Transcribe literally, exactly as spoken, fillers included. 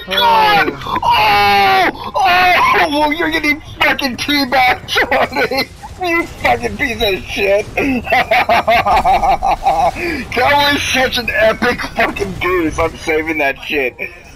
god! Oh! Oh! Well, you're getting fucking teabagged, Tony! You fucking piece of shit! That was such an epic fucking goose. I'm saving that shit.